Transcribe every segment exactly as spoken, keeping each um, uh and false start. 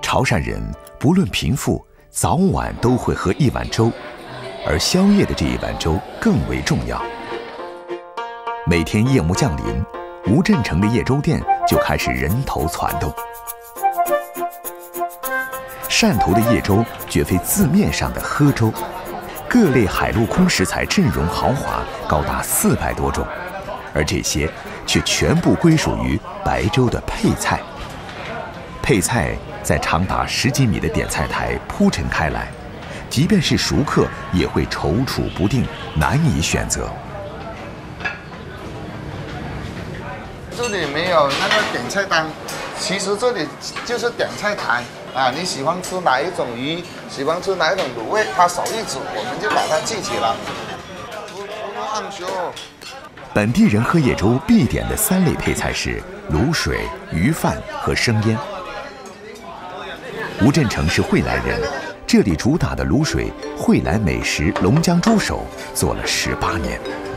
潮汕人不论贫富，早晚都会喝一碗粥，而宵夜的这一碗粥更为重要。每天夜幕降临，吴镇城的夜粥店就开始人头攒动。汕头的夜粥绝非字面上的喝粥，各类海陆空食材阵容豪华，高达四百多种，而这些却全部归属于白粥的配菜。配菜在长达十几米的点菜台铺陈开来，即便是熟客也会踌躇不定，难以选择。 这里没有那个点菜单，其实这里就是点菜台啊。你喜欢吃哪一种鱼，喜欢吃哪一种卤味，他手一指，我们就把它记起来。 本地人喝夜粥必点的三类配菜是卤水、鱼饭和生腌。吴镇城是惠来人，这里主打的卤水惠来美食龙江猪手做了十八年。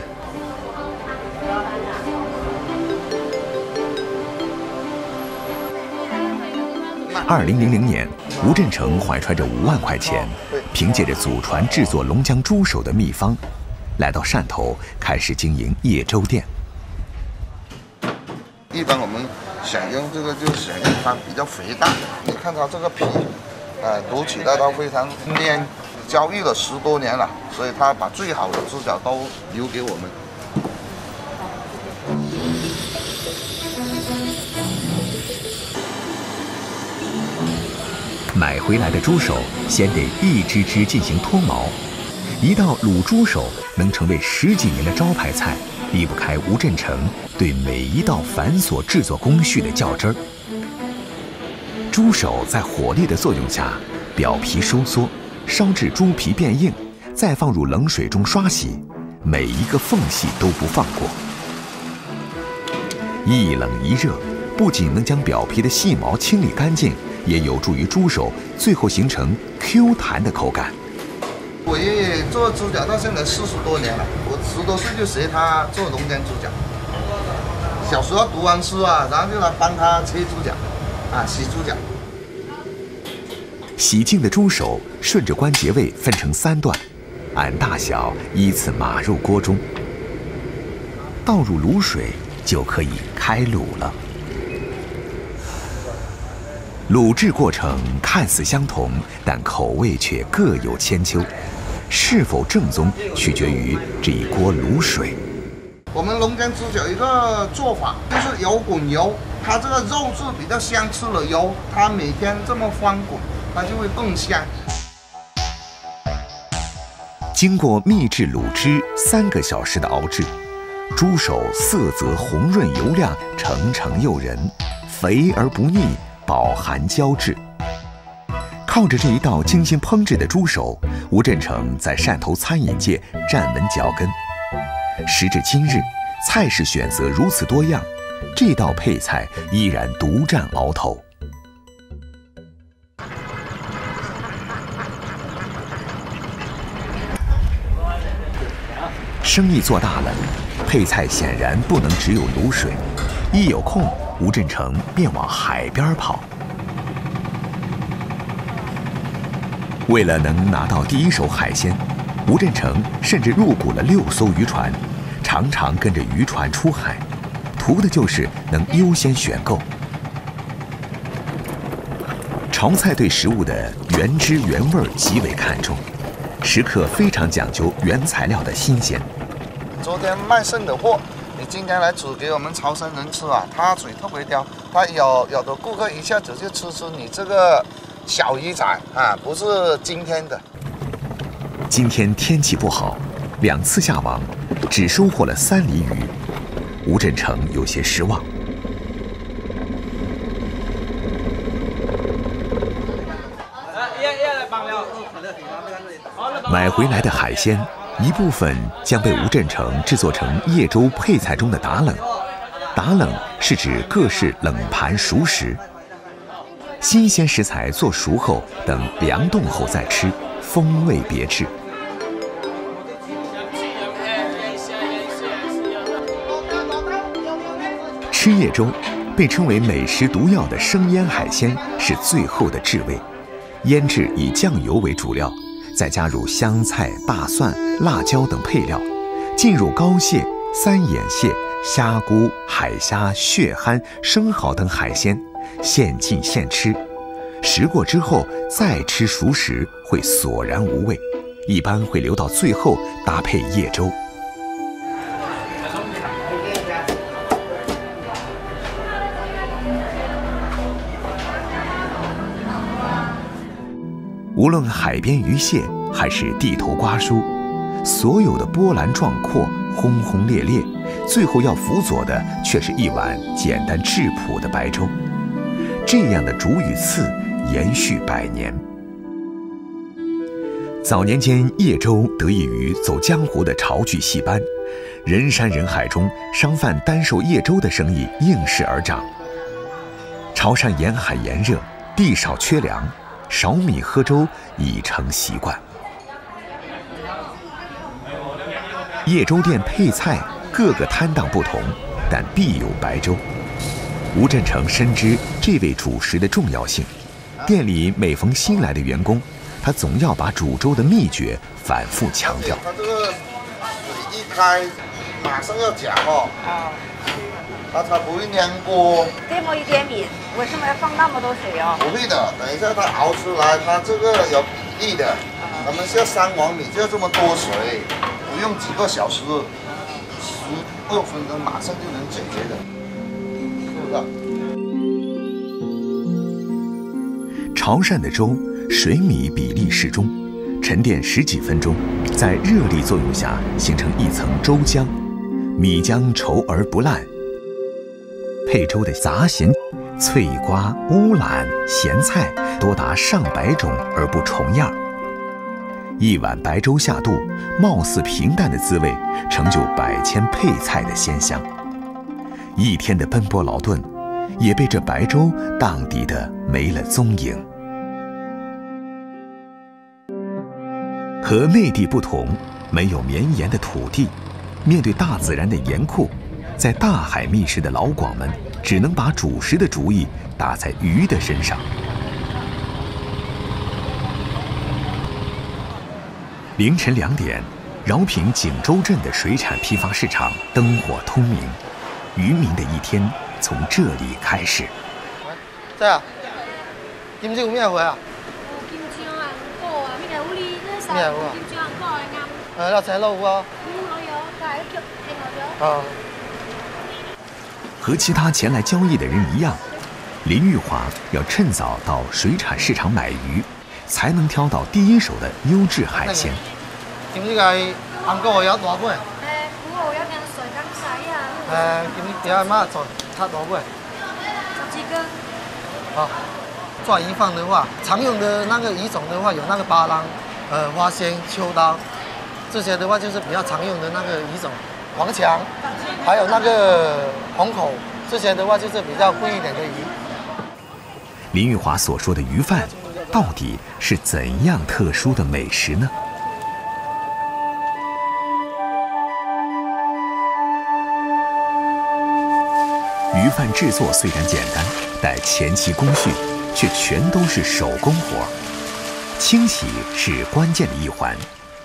二零零零年，吴镇城怀揣着五万块钱，凭借着祖传制作龙江猪手的秘方，来到汕头开始经营夜粥店。 一般我们想用这个，就想用它比较肥大。你看它这个皮，呃，卤起来它非常黏。交易了十多年了，所以它把最好的猪脚都留给我们。 买回来的猪手先得一只只进行脱毛，一道卤猪手能成为十几年的招牌菜，离不开吴镇城对每一道繁琐制作工序的较真儿。猪手在火力的作用下，表皮收缩，烧至猪皮变硬，再放入冷水中刷洗，每一个缝隙都不放过。一冷一热，不仅能将表皮的细毛清理干净，也有助于猪手最后形成 Q 弹的口感。 我爷爷做猪脚到现在四十多年了，我十多岁就学他做龙江猪脚。小时候读完书啊，然后就来帮他切猪脚，啊，洗猪脚。 洗净的猪手顺着关节位分成三段，按大小依次码入锅中，倒入卤水就可以开卤了。卤制过程看似相同，但口味却各有千秋，是否正宗取决于这一锅卤水。 我们龙江猪脚一个做法就是油滚油，它这个肉质比较香，吃了油，它每天这么翻滚，它就会更香。 经过秘制卤汁三个小时的熬制，猪手色泽红润油亮，澄澄诱人，肥而不腻，饱含胶质。靠着这一道精心烹制的猪手，吴镇城在汕头餐饮界站稳脚跟。时至今日，菜式选择如此多样，这道配菜依然独占鳌头。生意做大了，配菜显然不能只有卤水。一有空，吴镇城便往海边跑。为了能拿到第一手海鲜，吴镇城甚至入股了六艘渔船，常常跟着渔船出海，图的就是能优先选购。潮菜对食物的原汁原味极为看重，食客非常讲究原材料的新鲜。 昨天卖剩的货，你今天来煮给我们潮汕人吃啊，他嘴特别刁，他有有的顾客一下子就吃出你这个小鱼仔啊，不是今天的。 今天天气不好，两次下网只收获了三厘鱼，吴镇城有些失望。买回来的海鲜，一部分将被吴镇城制作成夜粥配菜中的打冷。打冷是指各式冷盘熟食，新鲜食材做熟后，等凉冻后再吃，风味别致。吃夜粥， 被称为美食毒药的生腌海鲜是最后的至味，腌制以酱油为主料，再加入香菜、大蒜、辣椒等配料，浸入膏蟹、三眼蟹、虾菇、海虾、血蚶、生蚝等海鲜，现浸现吃。食过之后再吃熟食会索然无味，一般会留到最后搭配叶粥。无论海边鱼蟹还是地头瓜酥，所有的波澜壮阔、轰轰烈烈，最后要辅佐的却是一碗简单质朴的白粥。这样的煮与刺延续百年。早年间，叶粥得益于走江湖的潮剧戏班，人山人海中，商贩单售叶粥的生意应势而长。潮汕沿海炎热，地少缺粮，少米喝粥已成习惯。叶粥店配菜各个摊档不同，但必有白粥。吴振成深知这味主食的重要性，店里每逢新来的员工，他总要把煮粥的秘诀反复强调。 他这个水一开，马上要搅哦，啊，它才不会粘锅。 这么一点米，为什么要放那么多水哦？ 不会的，等一下它熬出来，它这个有比例的。咱们要三碗米就要这么多水，不用几个小时，十二分钟马上就能解决的。 潮汕的粥水米比例适中，沉淀十几分钟，在热力作用下形成一层粥浆，米浆稠而不烂。配粥的杂咸、脆瓜、乌兰、咸菜多达上百种而不重样。一碗白粥下肚，貌似平淡的滋味，成就百千配菜的鲜香。一天的奔波劳顿，也被这白粥荡涤得没了踪影。和内地不同，没有绵延的土地，面对大自然的严酷，在大海觅食的老广们只能把主食的主意打在鱼的身上。凌晨两点，饶平景州镇的水产批发市场灯火通明，渔民的一天从这里开始。 在啊，金针有咩货啊？ 金针啊，果啊，咩有哩？ 咩有啊？ 金针果嘅啱。 呃，那菜肉啊？ 嗯，我有，但係一條聽我咗。 啊。 和其他前来交易的人一样，林玉华要趁早到水产市场买鱼，才能挑到第一手的优质海鲜。 點呢個紅果有多本？ 誒，古我有點水咁細啊。 誒，點呢點乜做差多本？ 十幾根。 好，抓鱼放的话，常用的那个鱼种的话有那个巴郎、呃花鲜、秋刀，这些的话就是比较常用的那个鱼种。黄强，还有那个红口，这些的话就是比较贵一点的鱼。 林玉华所说的鱼饭，到底是怎样特殊的美食呢？鱼饭制作虽然简单，但前期工序却全都是手工活。清洗是关键的一环。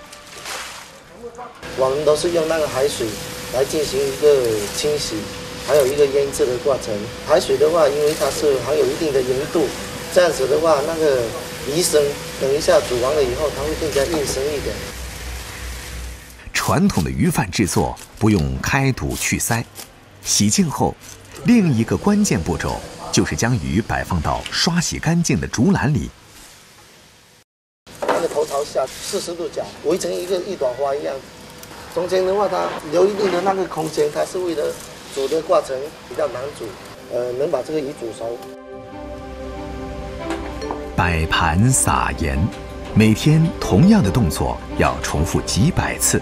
我们都是用那个海水来进行一个清洗，还有一个腌制的过程。海水的话，因为它是含有一定的盐度，这样子的话，那个鱼身等一下煮完了以后，它会更加硬身一点。 传统的鱼饭制作不用开肚去鳃，洗净后，另一个关键步骤就是将鱼摆放到刷洗干净的竹篮里。 那个头朝下，四十度角，围成一个一朵花一样。中间的话，它留一定的那个空间，它是为了煮的过程比较难煮，呃，能把这个鱼煮熟。 摆盘撒盐，每天同样的动作要重复几百次。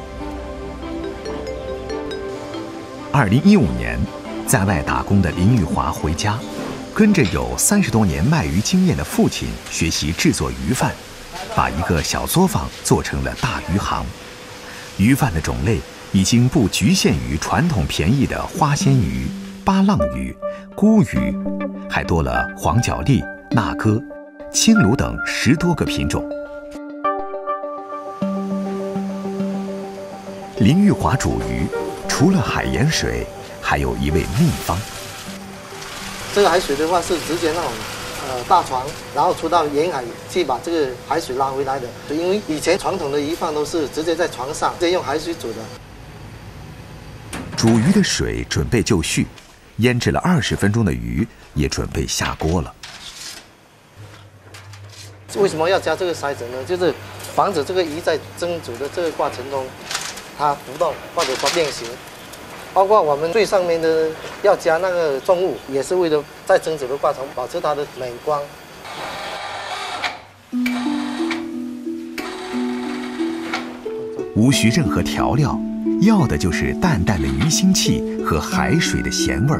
二零一五年，在外打工的林玉华回家，跟着有三十多年卖鱼经验的父亲学习制作鱼饭，把一个小作坊做成了大鱼行。鱼饭的种类已经不局限于传统便宜的花鲜鱼、 巴浪鱼、菇鱼，还多了黄角鬣、纳哥、青鲈等十多个品种。林玉华煮鱼，除了海盐水，还有一味秘方。 这个海水的话是直接那种呃大船，然后出到沿海去把这个海水拉回来的。因为以前传统的鱼饭都是直接在船上，直接用海水煮的。 煮鱼的水准备就绪，腌制了二十分钟的鱼也准备下锅了。 为什么要加这个筛子呢？就是防止这个鱼在蒸煮的这个过程中，它浮动或者说变形。包括我们最上面的要加那个重物，也是为了在蒸煮的过程保持它的美观。 无需任何调料，要的就是淡淡的鱼腥气和海水的咸味儿。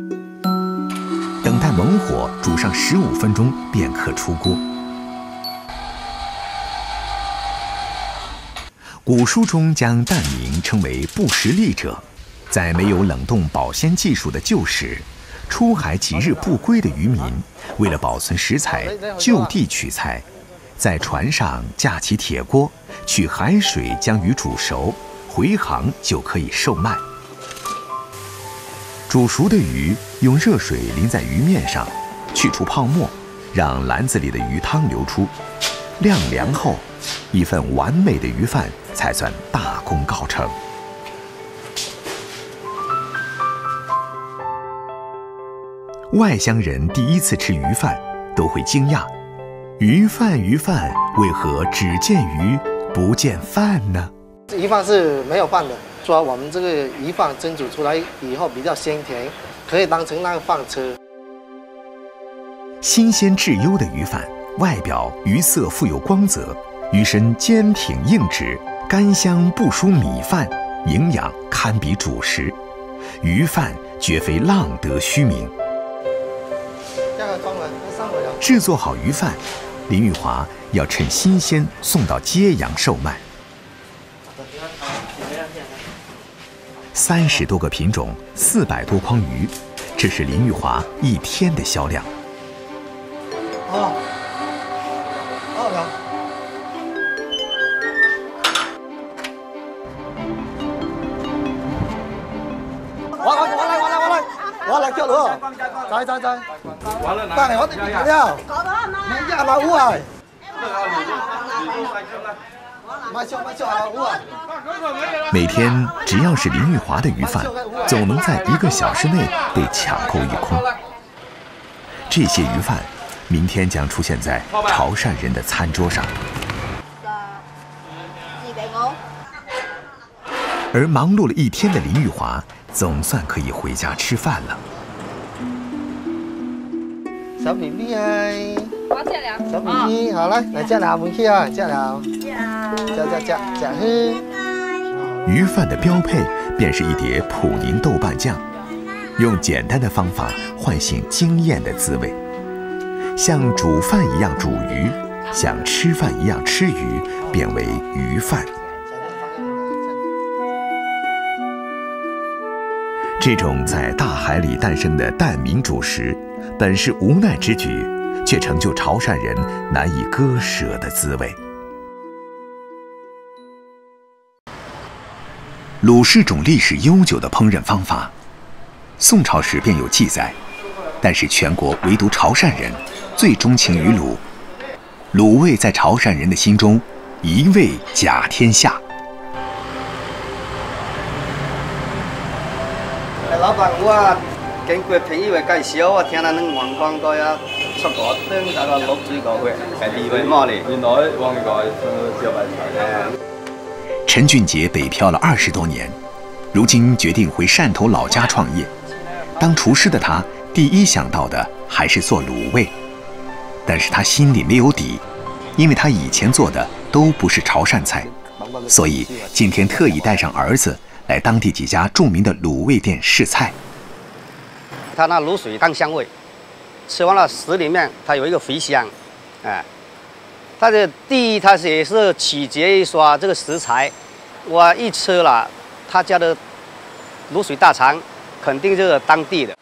等待猛火煮上十五分钟便可出锅。古书中将蛋明称为不食利者。在没有冷冻保鲜技术的旧时，出海几日不归的渔民，为了保存食材，就地取材，在船上架起铁锅，取海水将鱼煮熟，回航就可以售卖。煮熟的鱼用热水淋在鱼面上，去除泡沫，让篮子里的鱼汤流出，晾凉后，一份完美的鱼饭才算大功告成。外乡人第一次吃鱼饭，都会惊讶：鱼饭鱼饭，为何只见鱼不见饭呢？ 鱼饭是没有饭的，说我们这个鱼饭蒸煮出来以后比较鲜甜，可以当成那个饭吃。 新鲜质优的鱼饭，外表鱼色富有光泽，鱼身坚挺硬直，干香不输米饭，营养堪比主食。鱼饭绝非浪得虚名。制作好鱼饭，林玉华要趁新鲜送到揭阳售卖。三十多个品种，四百多筐鱼，这是林玉华一天的销量。 哦，好的。我我我来我来我来，我来叫了，在在在。但係我哋唔了，你廿萬烏啊！買少買少係烏啊！ 每天只要是林玉华的鱼饭，总能在一个小时内被抢购一空。这些鱼饭，明天将出现在潮汕人的餐桌上。而忙碌了一天的林玉华，总算可以回家吃饭了。 小 B B 哎， 我吃了。 小 B B 好来，来吃了，回去啊，吃了，吃吃吃吃喝。 鱼饭的标配便是一碟普宁豆瓣酱，用简单的方法唤醒惊艳的滋味。像煮饭一样煮鱼，像吃饭一样吃鱼，变为鱼饭。这种在大海里诞生的蛋明主食，本是无奈之举，却成就潮汕人难以割舍的滋味。卤是种历史悠久的烹饪方法，宋朝时便有记载，但是全国唯独潮汕人最钟情于卤，卤味在潮汕人的心中一味甲天下。 老闆，我經過朋友嘅介紹，我聽到恁黃光哥呀出國登嗰個滷水果會係地位麼哩？原來黃哥係小白菜。 陈俊杰北漂了二十多年，如今决定回汕头老家创业。当厨师的他，第一想到的还是做卤味，但是他心里没有底，因为他以前做的都不是潮汕菜，所以今天特意带上儿子来当地几家著名的卤味店试菜。 它那卤水tăng香味，吃完了食里面它有一个回香，哎，它的第一它也是取决于说这个食材，我一吃了他家的卤水大肠， 肯定就是当地的。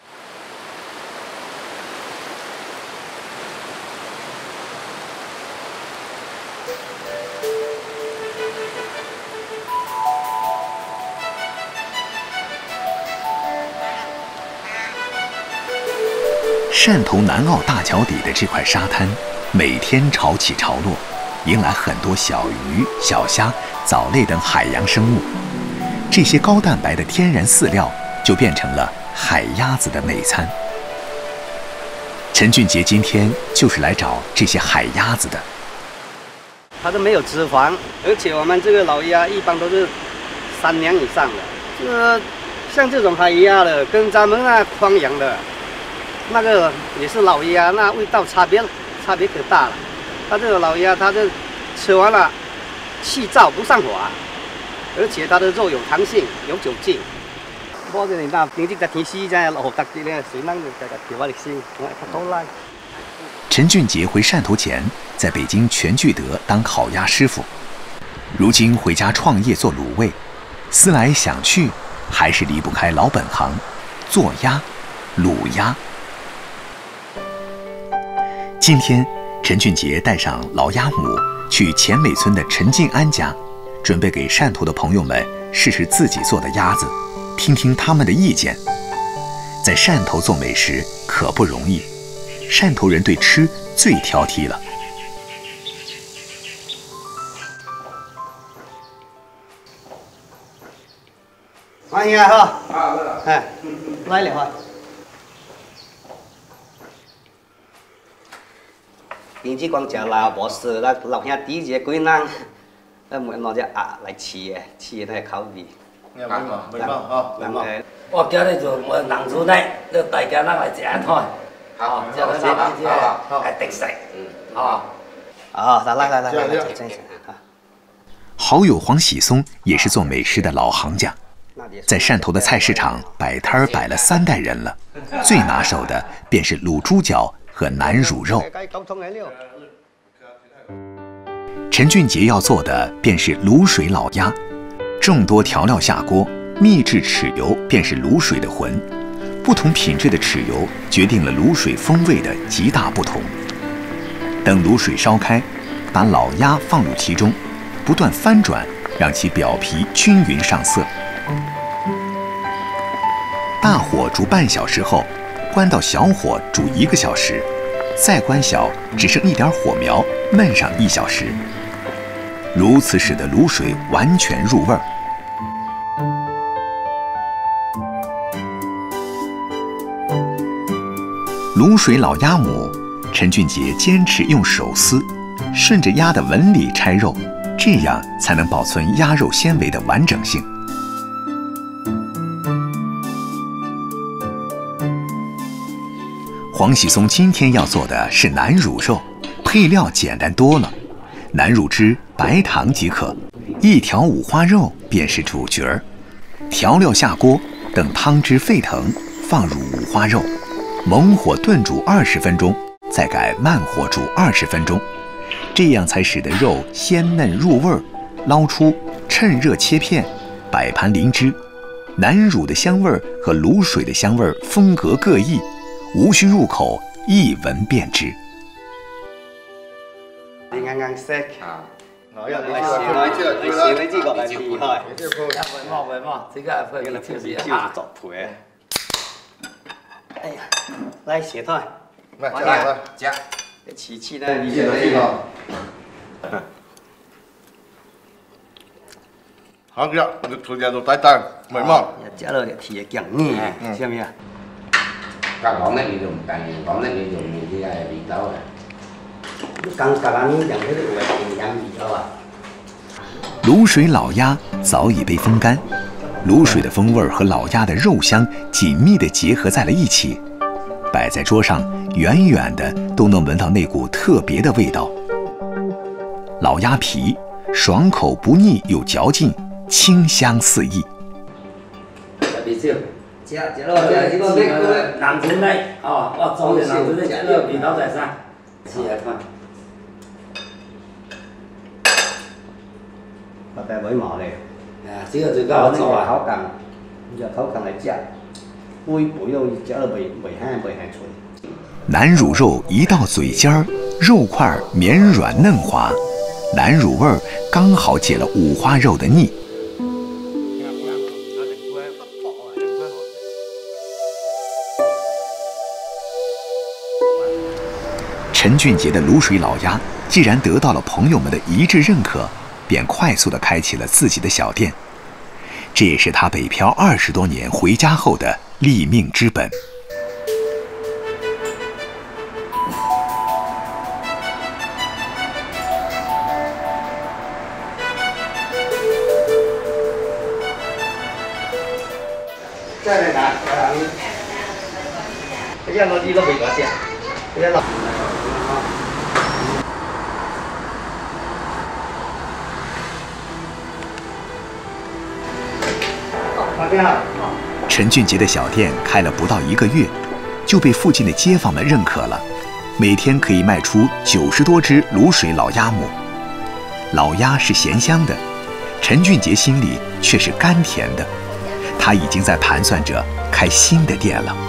汕头南澳大桥底的这块沙滩，每天潮起潮落，迎来很多小鱼、小虾、藻类等海洋生物。这些高蛋白的天然饲料就变成了海鸭子的美餐。陈俊杰今天就是来找这些海鸭子的。 它都没有脂肪，而且我们这个老鸭一般都是三年以上的。这个像这种海鸭的，跟咱们那宽养的。那个也是老鸭，那味道差别差别可大了。它这个老鸭，它这吃完了，气燥不上火，而且它的肉有弹性，有酒劲。我这里那平时在天气在落特啲咧，水能就就調翻嚟先，我係好啦。 陈俊杰回汕头前，在北京全聚德当烤鸭师傅，如今回家创业做卤味，思来想去，还是离不开老本行，做鸭、卤鸭。今天，陈俊杰带上老鸭母去前美村的陈静安家，准备给汕头的朋友们试试自己做的鸭子，听听他们的意见。在汕头做美食可不容易，汕头人对吃最挑剔了。 欢迎啊！哈，啊，哎，来了哈。平時講就鬧博士啦，樓下啲嘢鬼難，那每攞只鴨嚟試嘅，試嘅都係口味。 你有冇嘛？冇嘛？嚇，冇嘛？ 我今日就我南州呢，就大家拿來食一台，好，這個這這係特色，嗯，好。 哦，來來來來來，真是啊。 好友黄喜松也是做美食的老行家，在汕头的菜市场摆摊儿摆了三代人了，最拿手的便是卤猪脚和南乳肉。陈俊杰要做的便是卤水老鸭，众多调料下锅，秘制豉油便是卤水的魂。不同品质的豉油决定了卤水风味的极大不同。等卤水烧开，把老鸭放入其中，不断翻转，让其表皮均匀上色。大火煮半小时后，关到小火煮一个小时，再关小，只剩一点火苗，焖上一小时。如此使得卤水完全入味儿。卤水老鸭母，陈俊杰坚持用手撕，顺着鸭的纹理拆肉，这样才能保存鸭肉纤维的完整性。黄喜松今天要做的是南乳肉，配料简单多了，南乳汁、白糖即可，一条五花肉便是主角儿。调料下锅，等汤汁沸腾，放入五花肉，猛火炖煮二十分钟，再改慢火煮二十分钟，这样才使得肉鲜嫩入味儿。捞出，趁热切片，摆盘淋汁。南乳的香味儿和卤水的香味儿风格各异，无需入口，一闻便知。 你啱啱識啊！ 我要你來這個， 試來試來這個來厲害。 這個要文冒文冒，這個係會這個就是就是啊， 作陪。哎呀，來寫台， 來加來加，這瓷器呢？ 你先來這個。好嘅，你推薦到底蛋，明嘛？ 加了點鐵醬，嗯，知唔知啊？ Các món này thì dùng càng món này thì dùng những cái này bị đâu à? Càng cả bạn những cái đồ này thì ăn bị đâu à? 卤水老鸭早已被风干，卤水的风味和老鸭的肉香紧密地结合在了一起，摆在桌上，远远的都能闻到那股特别的味道。老鸭皮爽口不腻又嚼劲，清香四溢。 這這咯，這這個呢個南州呢，哦，我做嘅南州呢，呢個味道在啥？試下看。 我帶尾毛嚟。 啊，這個最高好做啊！ 口感，用口感嚟食。 微薄肉加了袂袂香袂香脆。 南乳肉一到嘴尖儿，肉块绵软嫩滑，南乳味儿刚好解了五花肉的腻。陈俊杰的卤水老鸭既然得到了朋友们的一致认可，便快速地开启了自己的小店。这也是他北漂二十多年回家后的立命之本。 再来拿，这样东西都没多少，这样老。 陈俊杰的小店开了不到一个月，就被附近的街坊们认可了，每天可以卖出九十多只卤水老鸭母。老鸭是咸香的，陈俊杰心里却是甘甜的，他已经在盘算着开新的店了。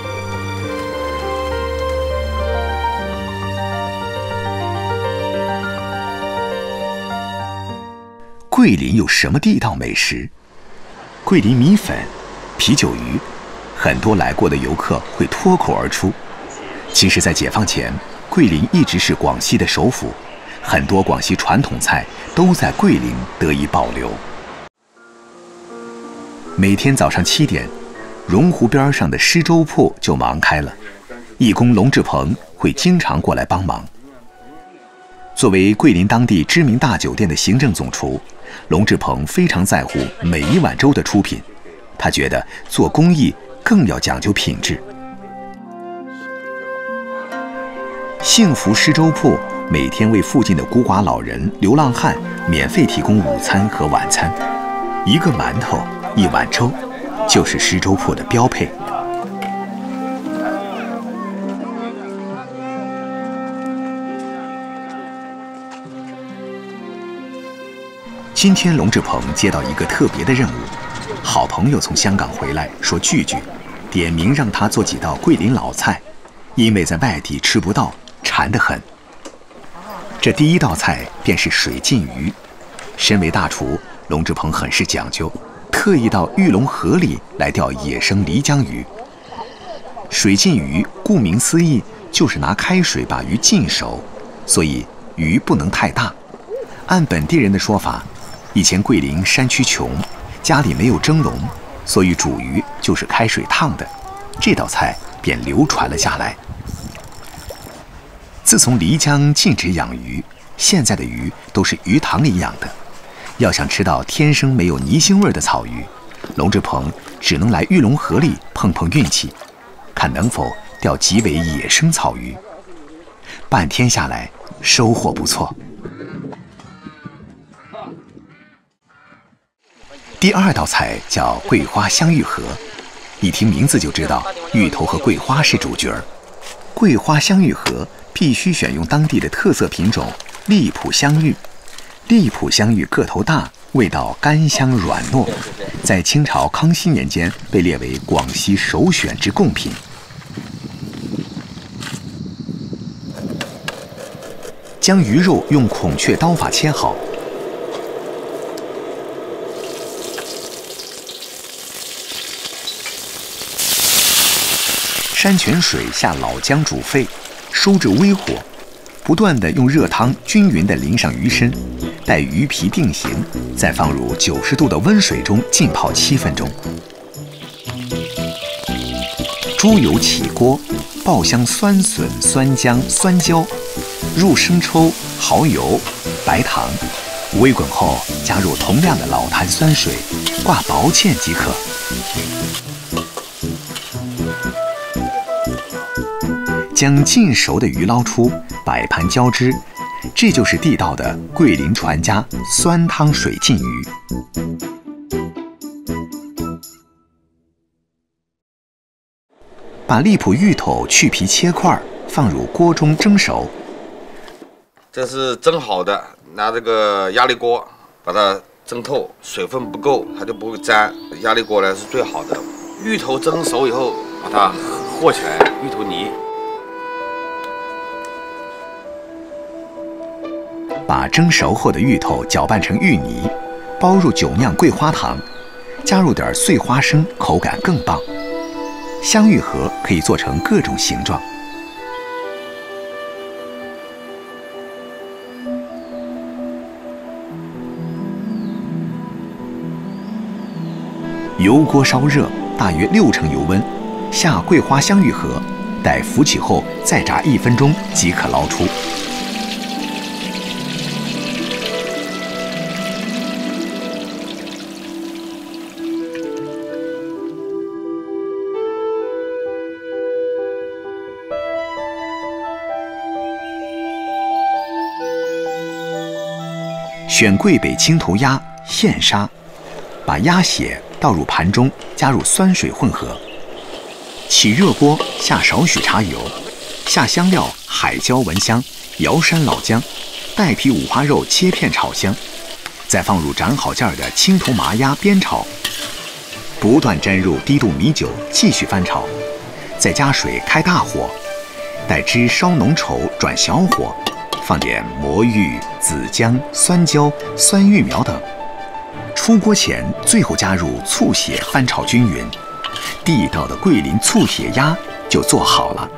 桂林有什么地道美食？桂林米粉、啤酒鱼，很多来过的游客会脱口而出。其实，在解放前，桂林一直是广西的首府，很多广西传统菜都在桂林得以保留。每天早上七点，荣湖边上的施粥铺就忙开了，义工龙志鹏会经常过来帮忙。作为桂林当地知名大酒店的行政总厨，龙志鹏非常在乎每一碗粥的出品，他觉得做公益更要讲究品质。幸福施粥铺每天为附近的孤寡老人、流浪汉免费提供午餐和晚餐，一个馒头、一碗粥，就是施粥铺的标配。今天龙志鹏接到一个特别的任务，好朋友从香港回来，说聚聚，点名让他做几道桂林老菜，因为在外地吃不到，馋得很。这第一道菜便是水浸鱼。身为大厨，龙志鹏很是讲究，特意到玉龙河里来钓野生漓江鱼。水浸鱼顾名思义，就是拿开水把鱼浸熟，所以鱼不能太大。按本地人的说法，以前桂林山区穷，家里没有蒸笼，所以煮鱼就是开水烫的，这道菜便流传了下来。自从漓江禁止养鱼，现在的鱼都是鱼塘里养的。要想吃到天生没有泥腥味的草鱼，龙志鹏只能来玉龙河里碰碰运气，看能否钓几尾野生草鱼。半天下来，收获不错。第二道菜叫桂花香芋盒，一听名字就知道芋头和桂花是主角儿。桂花香芋盒必须选用当地的特色品种荔浦香芋。荔浦香芋个头大，味道甘香软糯，在清朝康熙年间被列为广西首选之贡品。将鱼肉用孔雀刀法切好，山泉水下老姜煮沸，收至微火，不断地用热汤均匀地淋上鱼身，待鱼皮定型，再放入九十度的温水中浸泡七分钟。猪油起锅，爆香酸笋、酸姜、酸椒，入生抽、蚝油、白糖，煨滚后加入同量的老坛酸水，挂薄芡即可。将浸熟的鱼捞出，摆盘浇汁，这就是地道的桂林传家酸汤水浸鱼。把荔浦芋头去皮切块，放入锅中蒸熟。 这是蒸好的，拿这个压力锅把它蒸透，水分不够它就不会粘。压力锅呢是最好的， 芋头蒸熟以后，把它和起来，芋头泥。 把蒸熟后的芋头搅拌成芋泥，包入酒酿桂花糖，加入点碎花生，口感更棒。香芋盒可以做成各种形状。油锅烧热，大约六成油温，下桂花香芋盒，待浮起后再炸一分钟即可捞出。选贵北青头鸭现杀，把鸭血倒入盘中，加入酸水混合。起热锅，下少许茶油，下香料海椒、蚊香、瑶山老姜，带皮五花肉切片炒香，再放入斩好件的青头麻鸭煸炒，不断沾入低度米酒，继续翻炒，再加水开大火，待汁稍浓稠转小火。放点魔芋、紫姜、酸椒、酸芋苗等。出锅前，最后加入醋血，翻炒均匀，地道的桂林醋血鸭就做好了。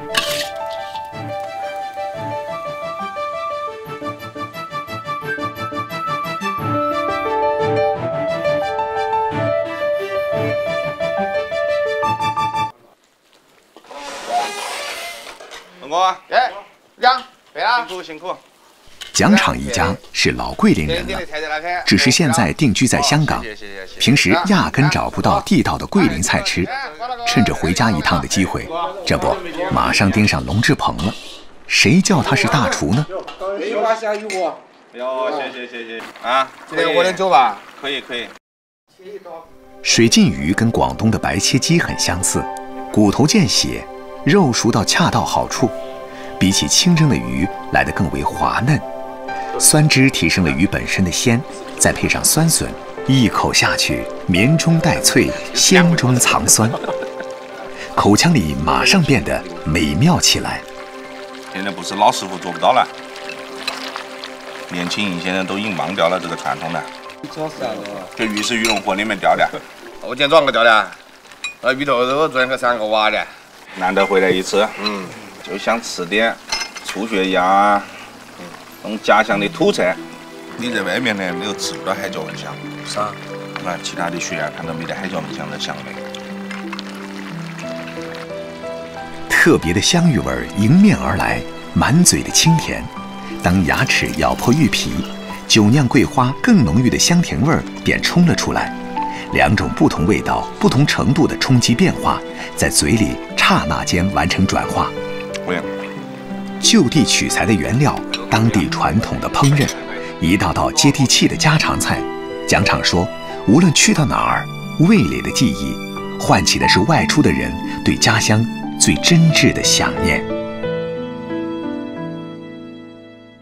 龙哥，哎，杨。辛苦辛苦。 蒋厂一家是老桂林人了，只是现在定居在香港，平时压根找不到地道的桂林菜吃。趁着回家一趟的机会，这不马上盯上龙志鹏了。谁叫他是大厨呢？ 有啊，下雨不？哟，谢谢谢谢啊！这个我点酒吧？可以可以。 水浸鱼跟广东的白切鸡很相似，骨头见血，肉熟到恰到好处。比起清蒸的鱼来得更为滑嫩，酸汁提升了鱼本身的鲜，再配上酸笋，一口下去，绵中带脆，鲜中藏酸，口腔里马上变得美妙起来。 现在不是老师傅做不到了，年轻人现在都已经忘掉了这个传统了。这鱼是鱼龙河里面钓的，我今天早上钓的，呃，鱼头肉昨天给三个挖的，难得回来一次，嗯。就想吃点醋血鸭，嗯，那种家乡的土菜。你在外面呢，你又吃不到海椒蚊香。是啊。那其他的血鸭看到没得海椒蚊香的香味。 特别的香芋味儿迎面而来，满嘴的清甜。当牙齿咬破芋皮，酒酿桂花更浓郁的香甜味儿便冲了出来。两种不同味道、不同程度的冲击变化，在嘴里刹那间完成转化。就地取材的原料，当地传统的烹饪，一道道接地气的家常菜。蒋厂说，无论去到哪儿，味蕾的记忆，唤起的是外出的人对家乡最真挚的想念。